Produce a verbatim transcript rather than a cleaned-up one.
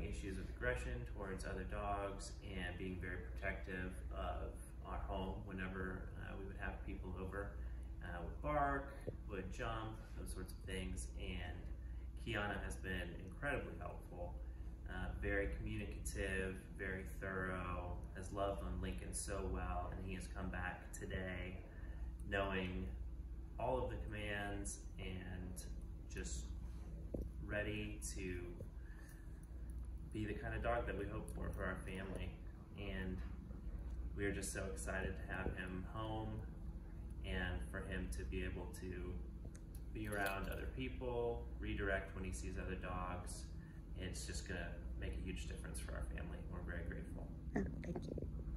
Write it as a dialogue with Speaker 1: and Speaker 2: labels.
Speaker 1: issues with aggression towards other dogs and being very protective of our home whenever uh, we would have people over. Uh, would bark, would jump, those sorts of things, and Kiana has been incredibly helpful. Uh, very communicative, very thorough, has loved on Lincoln so well, and he has come back today knowing all of the commands and just ready to be the kind of dog that we hope for for our family. And we're just so excited to have him home and for him to be able to be around other people, redirect when he sees other dogs. It's just gonna make a huge difference for our family. We're very grateful.
Speaker 2: Oh, thank you.